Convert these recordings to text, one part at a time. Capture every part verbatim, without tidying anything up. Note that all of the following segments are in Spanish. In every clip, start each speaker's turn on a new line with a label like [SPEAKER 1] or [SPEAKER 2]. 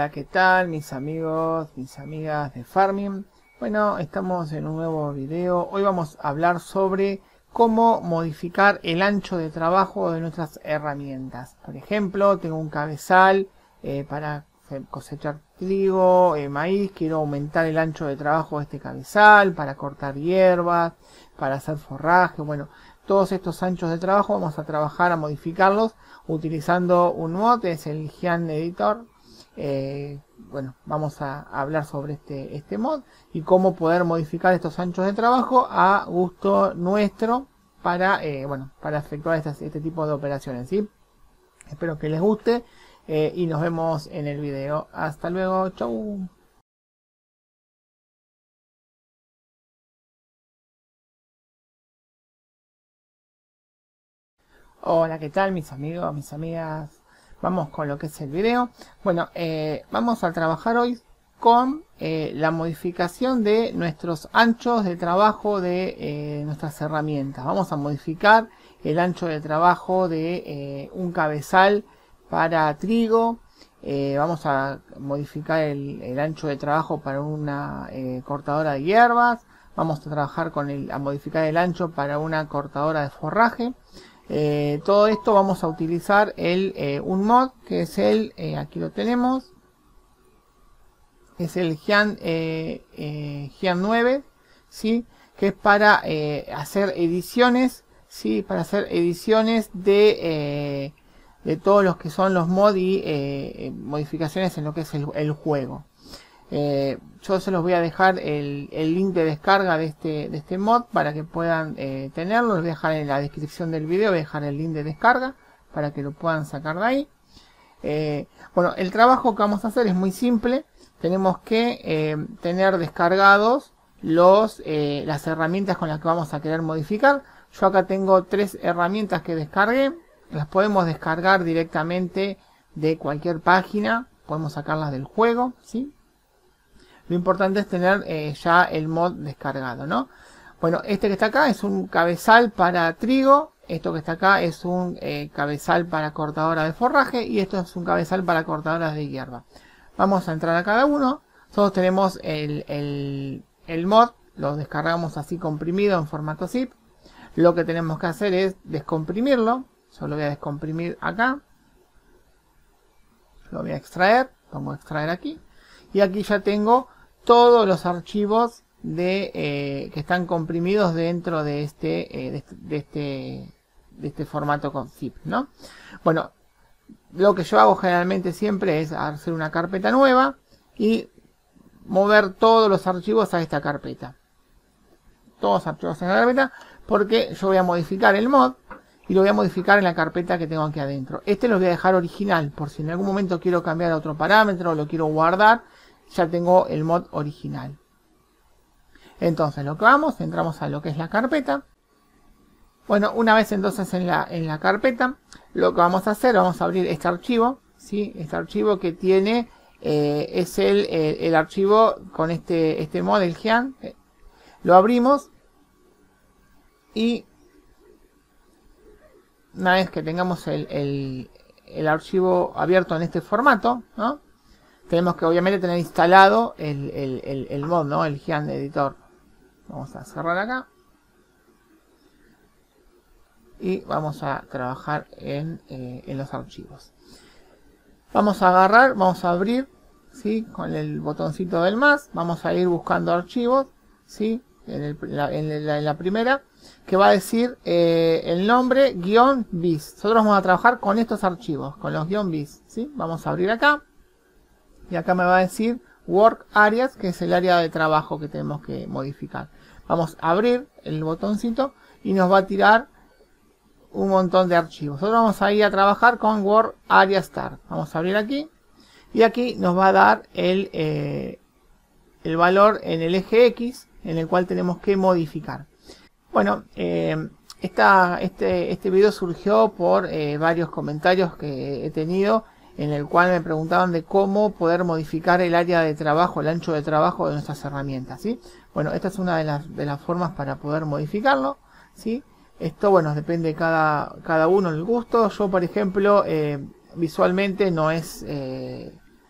[SPEAKER 1] Hola, ¿qué tal mis amigos, mis amigas de Farming? Bueno, estamos en un nuevo video. Hoy vamos a hablar sobre cómo modificar el ancho de trabajo de nuestras herramientas. Por ejemplo, tengo un cabezal eh, para cosechar trigo, eh, maíz. Quiero aumentar el ancho de trabajo de este cabezal para cortar hierbas, para hacer forraje. Bueno, todos estos anchos de trabajo vamos a trabajar a modificarlos utilizando un mod, es el Gian Editor. Eh, bueno, vamos a hablar sobre este, este mod y cómo poder modificar estos anchos de trabajo a gusto nuestro para, eh, bueno, para efectuar estas, este tipo de operaciones, ¿sí? Espero que les guste eh, y nos vemos en el video. Hasta luego, chau. Hola, ¿qué tal mis amigos, mis amigas? Vamos con lo que es el video. Bueno, eh, vamos a trabajar hoy con eh, la modificación de nuestros anchos de trabajo de eh, nuestras herramientas. Vamos a modificar el ancho de trabajo de eh, un cabezal para trigo. Eh, vamos a modificar el, el ancho de trabajo para una eh, cortadora de hierbas. Vamos a trabajar con el, a modificar el ancho para una cortadora de forraje. Eh, todo esto vamos a utilizar el, eh, un mod que es el, eh, aquí lo tenemos, es el Gian, eh, eh, Gian nueve, ¿sí? Que es para eh, hacer ediciones, ¿sí? Para hacer ediciones de, eh, de todos los que son los mods y eh, modificaciones en lo que es el, el juego. Eh, yo se los voy a dejar el, el link de descarga de este, de este mod para que puedan eh, tenerlo. Los voy a dejar en la descripción del video, voy a dejar el link de descarga para que lo puedan sacar de ahí. Eh, bueno, el trabajo que vamos a hacer es muy simple. Tenemos que eh, tener descargados los, eh, las herramientas con las que vamos a querer modificar. Yo acá tengo tres herramientas que descargué. Las podemos descargar directamente de cualquier página. Podemos sacarlas del juego, ¿sí? Lo importante es tener eh, ya el mod descargado, ¿no? Bueno, este que está acá es un cabezal para trigo. Esto que está acá es un eh, cabezal para cortadora de forraje. Y esto es un cabezal para cortadoras de hierba. Vamos a entrar a cada uno. Nosotros tenemos el, el, el mod. Lo descargamos así comprimido en formato zip. Lo que tenemos que hacer es descomprimirlo. Yo lo voy a descomprimir acá. Lo voy a extraer. Pongo extraer aquí. Y aquí ya tengo todos los archivos de, eh, que están comprimidos dentro de este, eh, de, este, de, este, de este formato con zip, ¿no? Bueno, lo que yo hago generalmente siempre es hacer una carpeta nueva y mover todos los archivos a esta carpeta. Todos los archivos en la carpeta porque yo voy a modificar el mod y lo voy a modificar en la carpeta que tengo aquí adentro. Este lo voy a dejar original por si en algún momento quiero cambiar a otro parámetro o lo quiero guardar. Ya tengo el mod original. Entonces lo que vamos, entramos a lo que es la carpeta. Bueno, una vez entonces en la, en la carpeta, lo que vamos a hacer, vamos a abrir este archivo, ¿sí? Este archivo que tiene, eh, es el, el, el archivo con este, este mod, el Gian. Lo abrimos y una vez que tengamos el, el, el archivo abierto en este formato, ¿no? Tenemos que obviamente tener instalado el, el, el, el mod, ¿no? El Gian Editor. Vamos a cerrar acá. Y vamos a trabajar en, eh, en los archivos. Vamos a agarrar, vamos a abrir, ¿sí? Con el botoncito del más. Vamos a ir buscando archivos, ¿sí? En, el, la, en, la, en la primera. Que va a decir eh, el nombre guión bis. Nosotros vamos a trabajar con estos archivos, con los guión bis, ¿sí? Vamos a abrir acá. Y acá me va a decir Work Areas, que es el área de trabajo que tenemos que modificar. Vamos a abrir el botoncito y nos va a tirar un montón de archivos. Nosotros vamos a ir a trabajar con Work Area Start. Vamos a abrir aquí. Y aquí nos va a dar el, eh, el valor en el eje X, en el cual tenemos que modificar. Bueno, eh, esta, este, este video surgió por eh, varios comentarios que he tenido, en el cual me preguntaban de cómo poder modificar el área de trabajo, el ancho de trabajo de nuestras herramientas, ¿sí? Bueno, esta es una de las, de las formas para poder modificarlo, ¿sí? Esto, bueno, depende de cada, cada uno el gusto. Yo, por ejemplo, eh, visualmente no es, eh,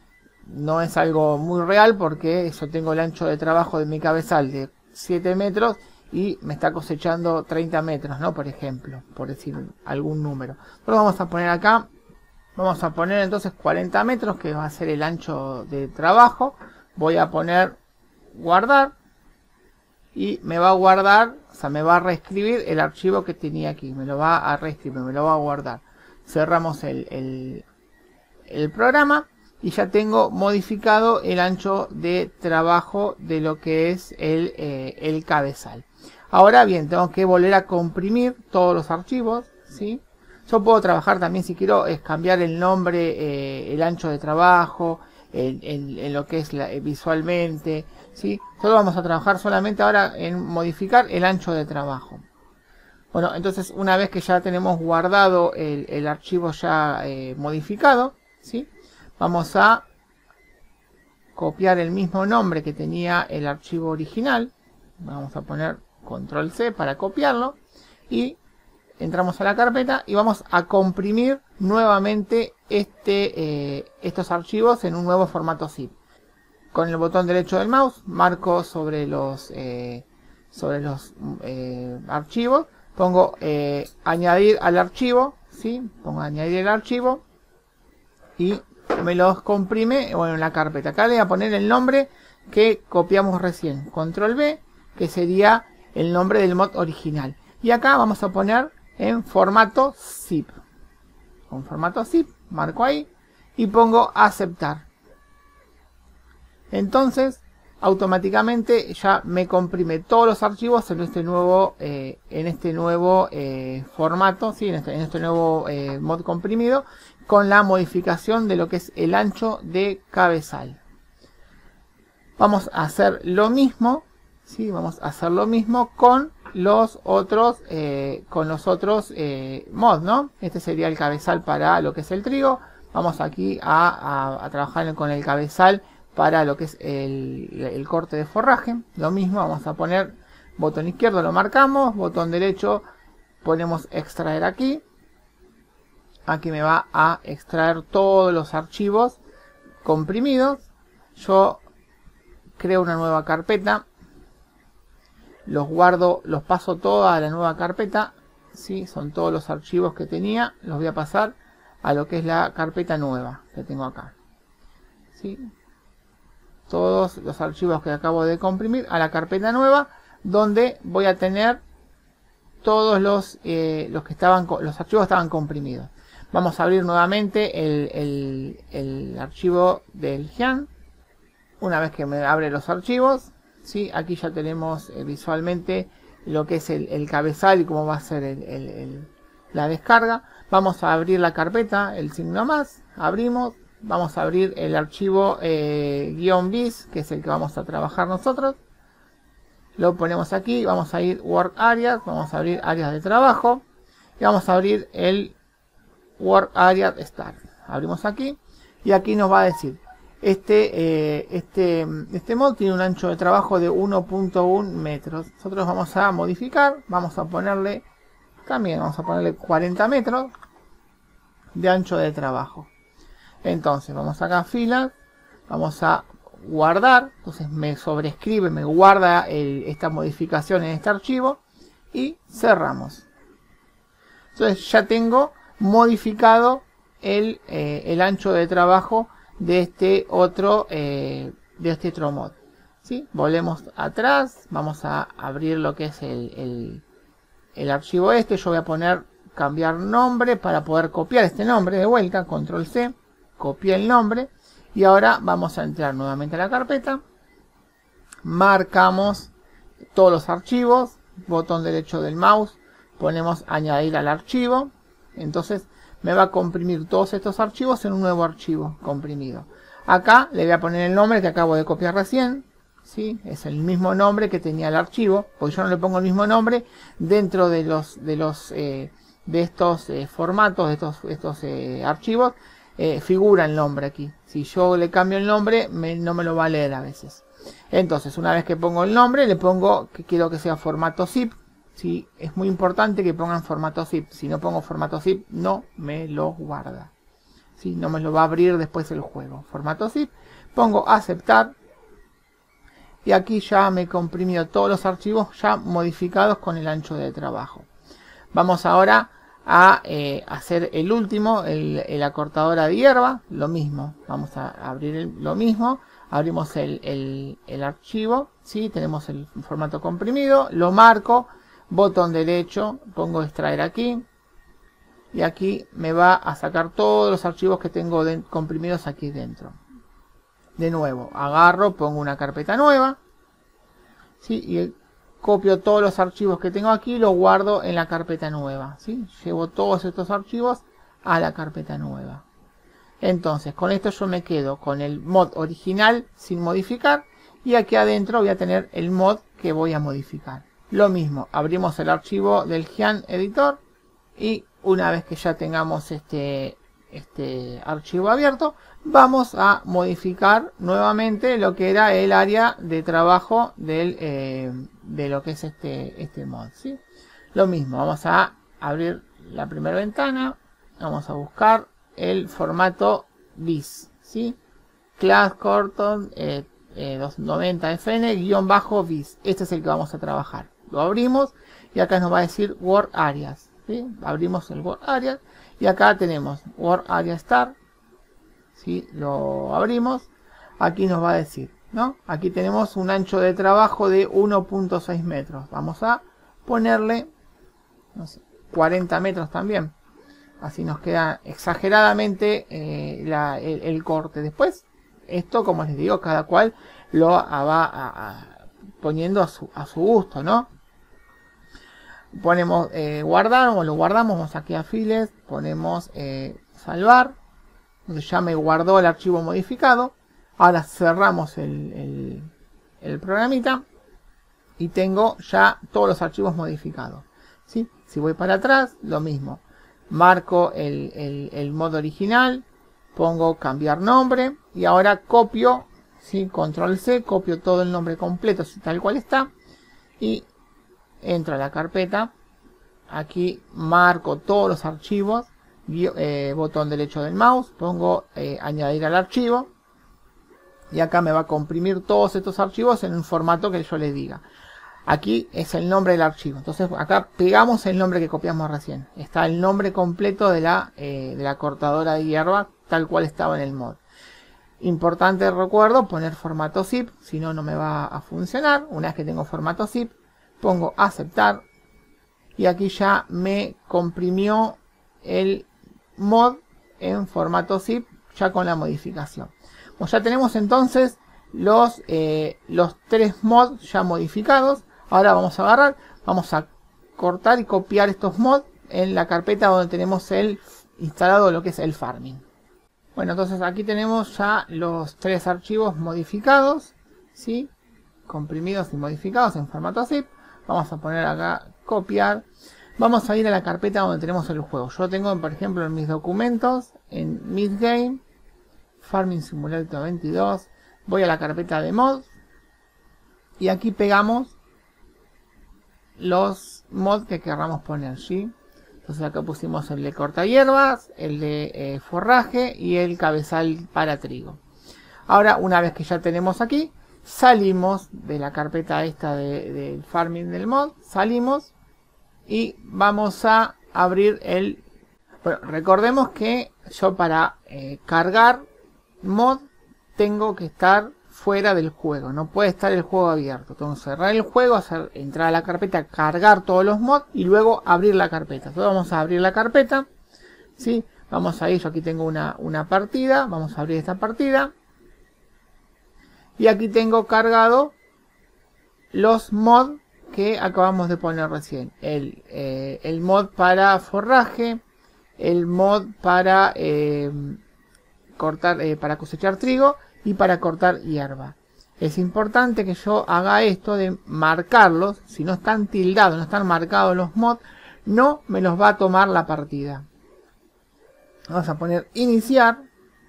[SPEAKER 1] no es algo muy real porque yo tengo el ancho de trabajo de mi cabezal de siete metros y me está cosechando treinta metros, ¿no? Por ejemplo, por decir algún número. Pero vamos a poner acá, vamos a poner entonces cuarenta metros, que va a ser el ancho de trabajo. Voy a poner guardar y me va a guardar, o sea, me va a reescribir el archivo que tenía aquí. Me lo va a reescribir, me lo va a guardar. Cerramos el, el, el programa y ya tengo modificado el ancho de trabajo de lo que es el, eh, el cabezal. Ahora bien, tengo que volver a comprimir todos los archivos, ¿sí? Yo puedo trabajar también, si quiero, es cambiar el nombre, eh, el ancho de trabajo, en, en, en lo que es la, eh, visualmente, ¿sí? Solo vamos a trabajar solamente ahora en modificar el ancho de trabajo. Bueno, entonces una vez que ya tenemos guardado el, el archivo ya eh, modificado, ¿sí? Vamos a copiar el mismo nombre que tenía el archivo original. Vamos a poner control C para copiarlo y entramos a la carpeta y vamos a comprimir nuevamente este, eh, estos archivos en un nuevo formato zip. Con el botón derecho del mouse marco sobre los, eh, sobre los eh, archivos, pongo eh, añadir al archivo, ¿sí? Pongo añadir el archivo y me los comprime bueno, en la carpeta. Acá le voy a poner el nombre que copiamos recién, control B, que sería el nombre del mod original. Y acá vamos a poner en formato zip. Con formato zip, marco ahí y pongo aceptar. Entonces, automáticamente ya me comprime todos los archivos en este nuevo, eh, en este nuevo eh, formato, ¿sí? en, este, en este nuevo eh, mod comprimido, con la modificación de lo que es el ancho de cabezal. Vamos a hacer lo mismo. Sí, vamos a hacer lo mismo con los otros eh, con los otros eh, mods, ¿no? Este sería el cabezal para lo que es el trigo. Vamos aquí a, a, a trabajar con el cabezal para lo que es el, el corte de forraje. Lo mismo, vamos a poner botón izquierdo, lo marcamos, botón derecho, ponemos extraer aquí. Aquí me va a extraer todos los archivos comprimidos. Yo creo una nueva carpeta. Los guardo, los paso toda a la nueva carpeta, ¿sí? Son todos los archivos que tenía, los voy a pasar a lo que es la carpeta nueva que tengo acá, ¿sí? Todos los archivos que acabo de comprimir a la carpeta nueva, donde voy a tener todos los, eh, los que estaban, los archivos estaban comprimidos. Vamos a abrir nuevamente el, el, el archivo del Gian. Una vez que me abre los archivos, ¿sí? Aquí ya tenemos eh, visualmente lo que es el, el cabezal y cómo va a ser el, el, el, la descarga. Vamos a abrir la carpeta, el signo más, abrimos, vamos a abrir el archivo eh, guión bis, que es el que vamos a trabajar nosotros. Lo ponemos aquí, vamos a ir Work Areas, vamos a abrir áreas de trabajo y vamos a abrir el Work Area Start. Abrimos aquí y aquí nos va a decir Este, eh, este, este mod tiene un ancho de trabajo de uno punto uno metros. Nosotros vamos a modificar, vamos a ponerle, también vamos a ponerle cuarenta metros de ancho de trabajo. Entonces vamos acá a filas, vamos a guardar, entonces me sobrescribe, me guarda el, esta modificación en este archivo y cerramos. Entonces ya tengo modificado el, eh, el ancho de trabajo de este otro eh, de este otro mod, ¿sí? Volvemos atrás, vamos a abrir lo que es el, el, el archivo este. Yo voy a poner cambiar nombre para poder copiar este nombre de vuelta, control C, copié el nombre y ahora vamos a entrar nuevamente a la carpeta, marcamos todos los archivos, botón derecho del mouse, ponemos añadir al archivo. Entonces me va a comprimir todos estos archivos en un nuevo archivo comprimido. Acá le voy a poner el nombre que acabo de copiar recién, ¿sí? Es el mismo nombre que tenía el archivo, porque yo no le pongo el mismo nombre dentro de los de los eh, de estos eh, formatos, de estos, estos eh, archivos, eh, figura el nombre aquí. Si yo le cambio el nombre, me, no me lo va a leer a veces. Entonces, una vez que pongo el nombre, le pongo que quiero que sea formato zip. Sí, es muy importante que pongan formato zip. Si no pongo formato zip, no me lo guarda. Sí, no me lo va a abrir después el juego. Formato zip. pongo aceptar. Y aquí ya me comprimió todos los archivos ya modificados con el ancho de trabajo. Vamos ahora a eh, hacer el último, el, el acortadora de hierba. Lo mismo, vamos a abrir el, lo mismo. Abrimos el, el, el archivo, ¿sí? Tenemos el formato comprimido, lo marco, botón derecho, pongo extraer aquí. Y aquí me va a sacar todos los archivos que tengo de, comprimidos aquí dentro. De nuevo, agarro, pongo una carpeta nueva, ¿sí? Y copio todos los archivos que tengo aquí y los guardo en la carpeta nueva, ¿sí? Llevo todos estos archivos a la carpeta nueva. Entonces, con esto yo me quedo con el mod original sin modificar. Y aquí adentro voy a tener el mod que voy a modificar. Lo mismo, abrimos el archivo del Gian Editor. Y una vez que ya tengamos este... este archivo abierto, vamos a modificar nuevamente lo que era el área de trabajo del, eh, de lo que es este, este mod, ¿sí? Lo mismo, vamos a abrir la primera ventana, vamos a buscar el formato bis, ¿sí? Class Corton eh, eh, doscientos noventa F N-bis, este es el que vamos a trabajar. Lo abrimos y acá nos va a decir Work Areas, ¿sí? Abrimos el Work Areas. Y acá tenemos Work Area Start. Si lo abrimos, aquí nos va a decir, ¿no? Aquí tenemos un ancho de trabajo de uno punto seis metros. Vamos a ponerle, no sé, cuarenta metros también. Así nos queda exageradamente eh, la, el, el corte. Después, esto, como les digo, cada cual lo va a, a, poniendo a su, a su gusto, ¿no? Ponemos eh, guardar, o lo guardamos, vamos aquí a files, ponemos eh, salvar, entonces ya me guardó el archivo modificado. Ahora cerramos el, el, el programita y tengo ya todos los archivos modificados, ¿sí? Si voy para atrás, lo mismo, marco el, el, el modo original, pongo cambiar nombre y ahora copio, ¿sí? Control C, copio todo el nombre completo tal cual está y entro a la carpeta, aquí marco todos los archivos, eh, botón derecho del mouse, pongo eh, añadir al archivo y acá me va a comprimir todos estos archivos en un formato que yo les diga. Aquí es el nombre del archivo, entonces acá pegamos el nombre que copiamos recién, está el nombre completo de la, eh, de la cortadora de hierba tal cual estaba en el mod. Importante, recuerdo, poner formato zip, si no no me va a funcionar. Una vez que tengo formato zip, pongo aceptar y aquí ya me comprimió el mod en formato zip ya con la modificación. Pues ya tenemos entonces los, eh, los tres mods ya modificados. Ahora vamos a agarrar, vamos a cortar y copiar estos mods en la carpeta donde tenemos el instalado lo que es el farming. Bueno, entonces aquí tenemos ya los tres archivos modificados, ¿sí? Comprimidos y modificados en formato zip. Vamos a poner acá copiar. Vamos a ir a la carpeta donde tenemos el juego. Yo tengo, por ejemplo, en mis documentos, en Midgame, Farming Simulator veintidós. Voy a la carpeta de mods. Y aquí pegamos los mods que querramos poner, ¿sí? Entonces acá pusimos el de corta hierbas, el de eh, forraje y el cabezal para trigo. Ahora, una vez que ya tenemos aquí, salimos de la carpeta esta de, de farming del mod, salimos y vamos a abrir el... Bueno, recordemos que yo para eh, cargar mod tengo que estar fuera del juego, no puede estar el juego abierto. Tengo que cerrar el juego, hacer, entrar a la carpeta, cargar todos los mods y luego abrir la carpeta. Entonces vamos a abrir la carpeta, ¿sí? Vamos a ir, yo aquí tengo una, una partida, vamos a abrir esta partida. Y aquí tengo cargado los mods que acabamos de poner recién. El, eh, el mod para forraje, el mod para eh, cortar, eh, para cosechar trigo y para cortar hierba. Es importante que yo haga esto de marcarlos. Si no están tildados, no están marcados los mods, no me los va a tomar la partida. Vamos a poner iniciar.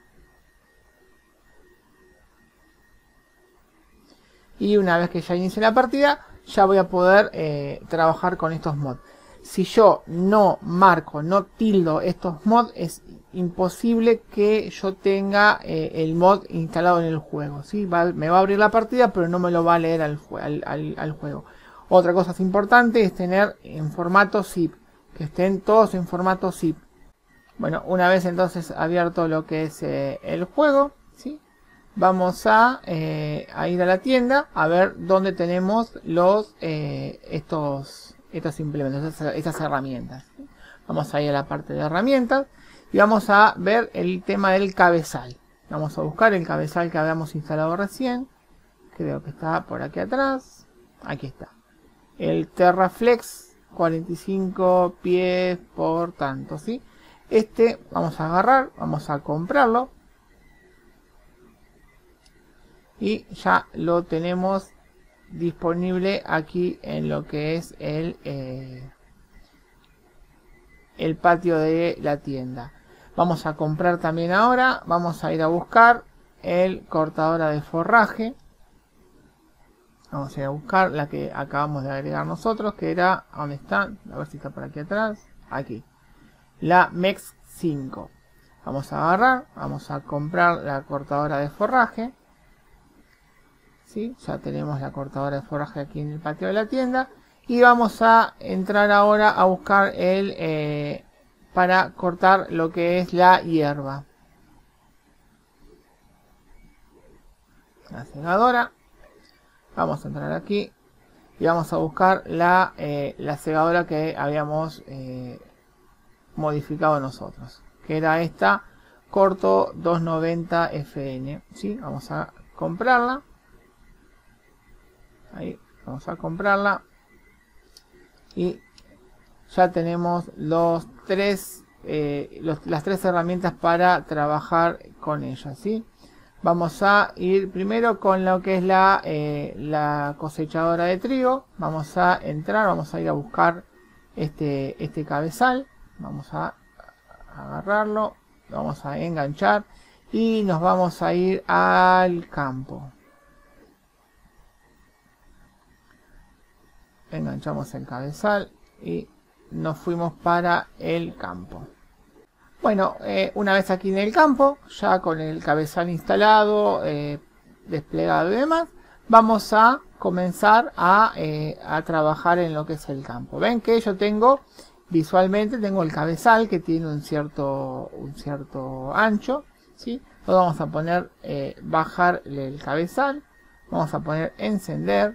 [SPEAKER 1] Y una vez que ya inicie la partida, ya voy a poder eh, trabajar con estos mods. Si yo no marco, no tildo estos mods, es imposible que yo tenga eh, el mod instalado en el juego, ¿sí? Va, me va a abrir la partida, pero no me lo va a leer al, al, al, al juego. Otra cosa importante es tener en formato zip, que estén todos en formato zip. Bueno, una vez entonces abierto lo que es eh, el juego, ¿sí? Vamos a, eh, a ir a la tienda a ver dónde tenemos los eh, estos, estos implementos, estas, estas herramientas, ¿sí? Vamos a ir a la parte de herramientas y vamos a ver el tema del cabezal. Vamos a buscar el cabezal que habíamos instalado recién. Creo que está por aquí atrás. Aquí está. El TerraFlex cuarenta y cinco pies por tanto, ¿sí? Este vamos a agarrar, vamos a comprarlo. Y ya lo tenemos disponible aquí en lo que es el, eh, el patio de la tienda. Vamos a comprar también ahora, vamos a ir a buscar el cortadora de forraje. Vamos a ir a buscar la que acabamos de agregar nosotros, que era, ¿dónde está? A ver si está por aquí atrás. Aquí. La Mex cinco. Vamos a agarrar, vamos a comprar la cortadora de forraje. ¿Sí? Ya tenemos la cortadora de forraje aquí en el patio de la tienda. Y vamos a entrar ahora a buscar el eh, para cortar lo que es la hierba. La segadora. Vamos a entrar aquí y vamos a buscar la, eh, la segadora que habíamos eh, modificado nosotros, que era esta Corto doscientos noventa F N. ¿Sí? Vamos a comprarla. Ahí vamos a comprarla y ya tenemos los tres eh, los, las tres herramientas para trabajar con ellas, ¿sí? Vamos a ir primero con lo que es la, eh, la cosechadora de trigo. Vamos a entrar, vamos a ir a buscar este, este cabezal. Vamos a agarrarlo, lo vamos a enganchar y nos vamos a ir al campo. Enganchamos el cabezal y nos fuimos para el campo. Bueno, eh, una vez aquí en el campo, ya con el cabezal instalado, eh, desplegado y demás, vamos a comenzar a, eh, a trabajar en lo que es el campo. Ven que yo tengo, visualmente, tengo el cabezal que tiene un cierto, un cierto ancho, ¿sí? Entonces vamos a poner, eh, bajar el cabezal, vamos a poner encender.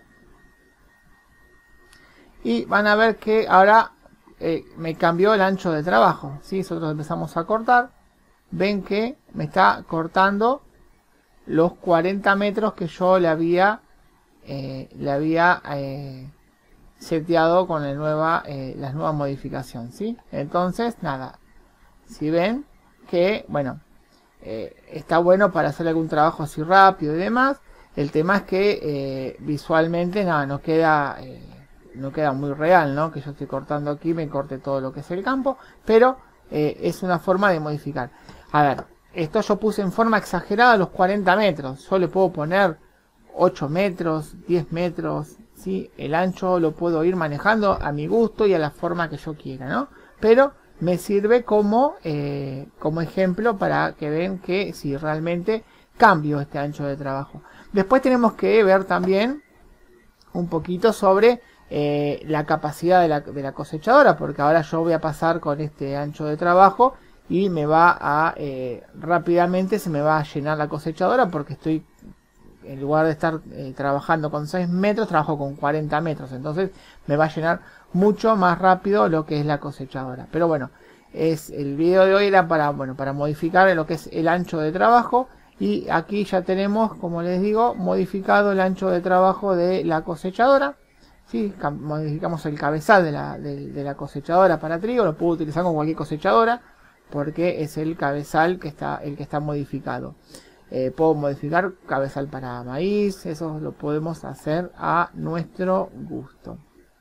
[SPEAKER 1] Y van a ver que ahora eh, me cambió el ancho de trabajo, ¿sí? Nosotros empezamos a cortar. Ven que me está cortando los cuarenta metros que yo le había, eh, le había eh, seteado con la nueva, eh, la nueva modificación, ¿sí? Entonces, nada. Si ven que, bueno, eh, está bueno para hacer algún trabajo así rápido y demás. El tema es que eh, visualmente, nada, nos queda... Eh, no queda muy real, ¿no? Que yo estoy cortando aquí, me corte todo lo que es el campo, pero eh, es una forma de modificar. A ver, esto yo puse en forma exagerada los cuarenta metros, yo le puedo poner ocho metros, diez metros, ¿sí? El ancho lo puedo ir manejando a mi gusto y a la forma que yo quiera, ¿no? Pero me sirve como, eh, como ejemplo para que vean que si realmente cambio este ancho de trabajo. Después tenemos que ver también un poquito sobre Eh, la capacidad de la, de la cosechadora, porque ahora yo voy a pasar con este ancho de trabajo y me va a eh, rápidamente se me va a llenar la cosechadora, porque estoy, en lugar de estar eh, trabajando con seis metros, trabajo con cuarenta metros, entonces me va a llenar mucho más rápido lo que es la cosechadora. Pero bueno, es el video de hoy era para, bueno, para modificar lo que es el ancho de trabajo, y aquí ya tenemos, como les digo, modificado el ancho de trabajo de la cosechadora. Sí, modificamos el cabezal de la, de, de la cosechadora para trigo, lo puedo utilizar con cualquier cosechadora porque es el cabezal que está, el que está modificado. Eh, puedo modificar cabezal para maíz, eso lo podemos hacer a nuestro gusto.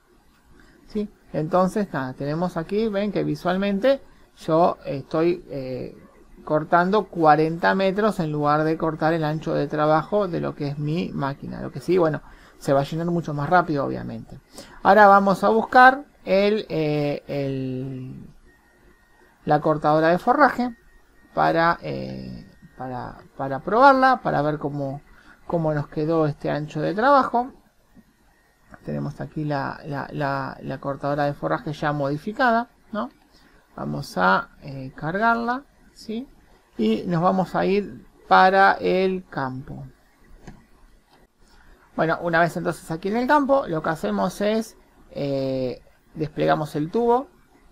[SPEAKER 1] ¿Sí? Entonces, nada, tenemos aquí, ven que visualmente yo estoy eh, cortando cuarenta metros en lugar de cortar el ancho de trabajo de lo que es mi máquina. Lo que sí, bueno, se va a llenar mucho más rápido, obviamente. Ahora vamos a buscar el, eh, el, la cortadora de forraje. para, eh, para, para probarla, para ver cómo, cómo nos quedó este ancho de trabajo. Tenemos aquí la, la, la, la cortadora de forraje ya modificada, ¿no? Vamos a eh, cargarla, ¿sí? Y nos vamos a ir para el campo. Bueno, una vez entonces aquí en el campo, lo que hacemos es eh, desplegamos el tubo.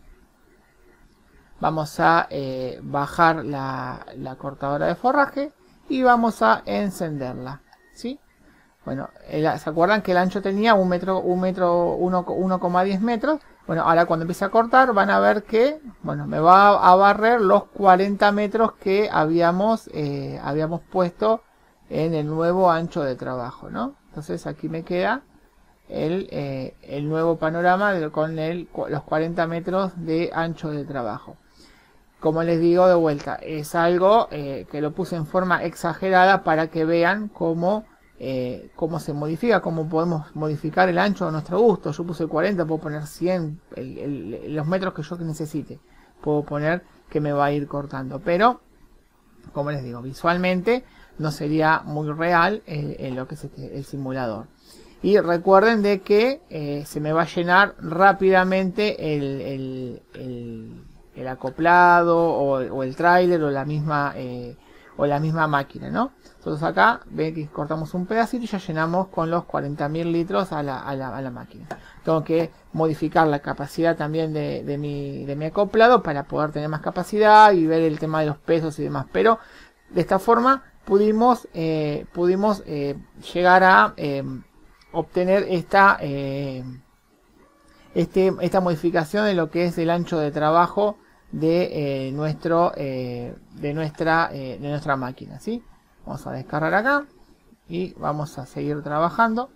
[SPEAKER 1] Vamos a eh, bajar la, la cortadora de forraje y vamos a encenderla, ¿sí? Bueno, el, ¿se acuerdan que el ancho tenía un metro, un metro, uno coma diez metros? Bueno, ahora cuando empiece a cortar van a ver que, bueno, me va a barrer los cuarenta metros que habíamos, eh, habíamos puesto en el nuevo ancho de trabajo, ¿no? Entonces aquí me queda el, eh, el nuevo panorama de, con el, los cuarenta metros de ancho de trabajo. Como les digo de vuelta, es algo eh, que lo puse en forma exagerada para que vean cómo, eh, cómo se modifica, cómo podemos modificar el ancho a nuestro gusto. Yo puse cuarenta, puedo poner cien, el, el, los metros que yo necesite. Puedo poner que me va a ir cortando, pero como les digo, visualmente no sería muy real eh, en lo que es este, el simulador. Y recuerden de que eh, se me va a llenar rápidamente el, el, el, el acoplado o, o el tráiler o la misma eh, o la misma máquina, ¿no? Entonces acá ven que cortamos un pedacito y ya llenamos con los cuarenta mil litros a la, a, la, a la máquina. Tengo que modificar la capacidad también de, de, mi, de mi acoplado para poder tener más capacidad y ver el tema de los pesos y demás. Pero de esta forma pudimos, eh, pudimos eh, llegar a eh, obtener esta, eh, este, esta modificación de lo que es el ancho de trabajo de eh, nuestro eh, de nuestra eh, de nuestra máquina, ¿sí? Vamos a descargar acá y vamos a seguir trabajando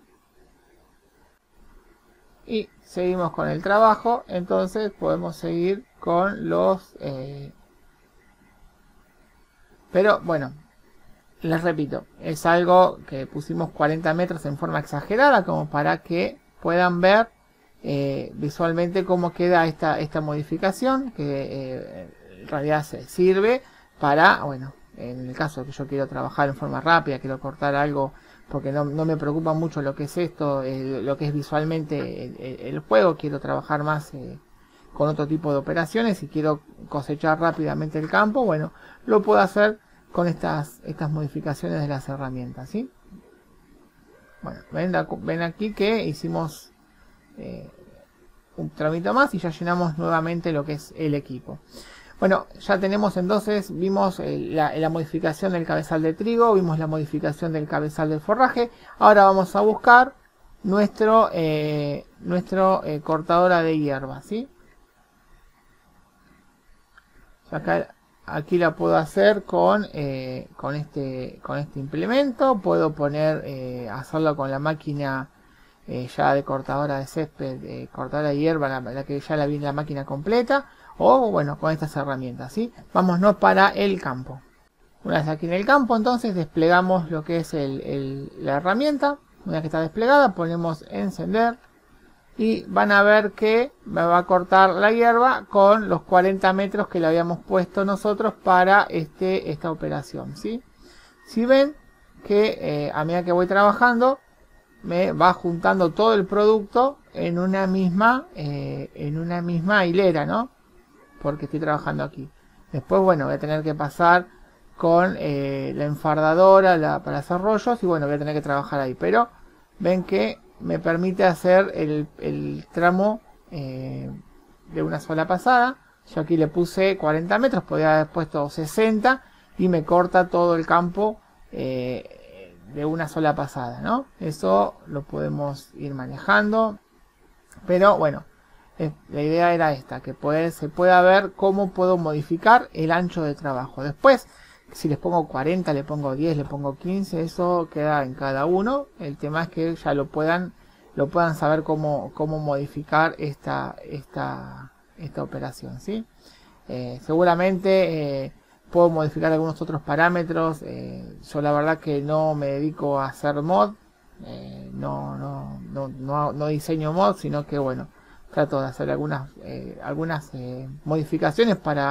[SPEAKER 1] y seguimos con el trabajo. Entonces podemos seguir con los eh, pero bueno, les repito, es algo que pusimos cuarenta metros en forma exagerada como para que puedan ver eh, visualmente cómo queda esta, esta modificación, que eh, en realidad se sirve para, bueno, en el caso de que yo quiero trabajar en forma rápida, quiero cortar algo, porque no, no me preocupa mucho lo que es esto, eh, lo que es visualmente el, el, el juego, quiero trabajar más eh, con otro tipo de operaciones y quiero cosechar rápidamente el campo, bueno, lo puedo hacer con estas, estas modificaciones de las herramientas, ¿sí? Bueno, ven, ven aquí que hicimos eh, un tramito más y ya llenamos nuevamente lo que es el equipo. Bueno, ya tenemos entonces, vimos eh, la, la modificación del cabezal de trigo, vimos la modificación del cabezal del forraje. Ahora vamos a buscar nuestro, eh, nuestro eh, cortadora de hierba, ¿sí? Acá, aquí la puedo hacer con, eh, con, este, con este implemento. Puedo poner, eh, hacerlo con la máquina eh, ya de cortadora de césped, eh, cortadora de hierba, la, la que ya la viene la máquina completa. O bueno, con estas herramientas, ¿sí? Vámonos para el campo. Una vez aquí en el campo, entonces desplegamos lo que es el, el, la herramienta. Una vez que está desplegada, ponemos encender. Y van a ver que me va a cortar la hierba con los cuarenta metros que le habíamos puesto nosotros para este, esta operación, ¿sí? Si ven que eh, a medida que voy trabajando me va juntando todo el producto en una misma eh, en una misma hilera, ¿no? Porque estoy trabajando aquí. Después, bueno, voy a tener que pasar con eh, la enfardadora la, para hacer rollos y bueno, voy a tener que trabajar ahí. Pero ven que me permite hacer el, el tramo eh, de una sola pasada. Yo aquí le puse cuarenta metros, podría haber puesto sesenta y me corta todo el campo eh, de una sola pasada, ¿no? Eso lo podemos ir manejando, pero bueno, eh, la idea era esta, que puede, se pueda ver cómo puedo modificar el ancho de trabajo. Después, si les pongo cuarenta, le pongo diez, le pongo quince, eso queda en cada uno. El tema es que ya lo puedan, lo puedan saber cómo, cómo modificar esta, esta, esta operación, ¿sí? Eh, seguramente eh, puedo modificar algunos otros parámetros. Eh, yo la verdad que no me dedico a hacer mod, eh, no, no, no, no, no diseño mod, sino que bueno, trato de hacer algunas, eh, algunas eh, modificaciones para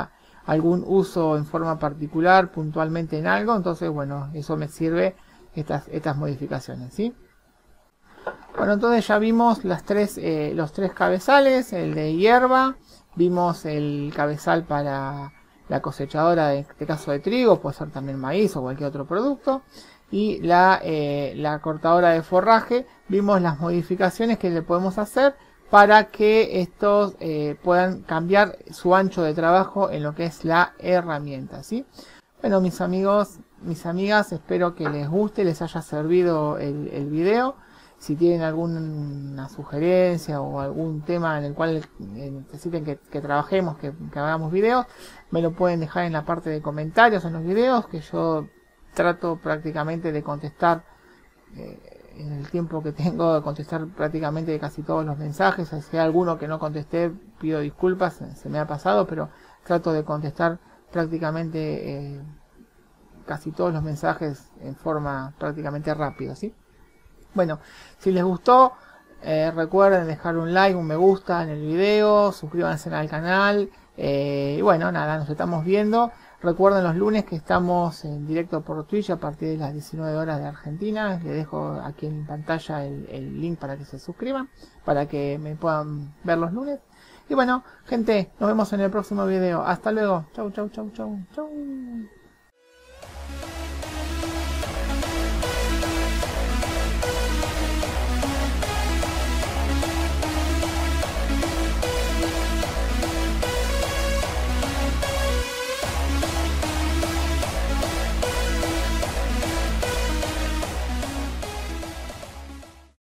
[SPEAKER 1] algún uso en forma particular, puntualmente en algo, entonces bueno, eso me sirve estas, estas modificaciones, ¿sí? Bueno, entonces ya vimos las tres, eh, los tres cabezales, el de hierba, vimos el cabezal para la cosechadora, en este caso de trigo, puede ser también maíz o cualquier otro producto, y la, eh, la cortadora de forraje. Vimos las modificaciones que le podemos hacer para que estos eh, puedan cambiar su ancho de trabajo en lo que es la herramienta, ¿sí? Bueno, mis amigos, mis amigas, espero que les guste, les haya servido el, el video. Si tienen alguna sugerencia o algún tema en el cual necesiten que, que trabajemos, que, que hagamos videos, me lo pueden dejar en la parte de comentarios en los videos, que yo trato prácticamente de contestar eh, en el tiempo que tengo, de contestar prácticamente casi todos los mensajes. Si hay alguno que no contesté, pido disculpas, se me ha pasado, pero trato de contestar prácticamente eh, casi todos los mensajes en forma prácticamente rápida, ¿sí? Bueno, si les gustó, eh, recuerden dejar un like, un me gusta en el video, suscríbanse al canal, eh, y bueno, nada, nos estamos viendo. Recuerden los lunes que estamos en directo por Twitch a partir de las diecinueve horas de Argentina. Les dejo aquí en pantalla el, el link para que se suscriban, para que me puedan ver los lunes. Y bueno, gente, nos vemos en el próximo video. Hasta luego. Chau, chau, chau, chau, chau.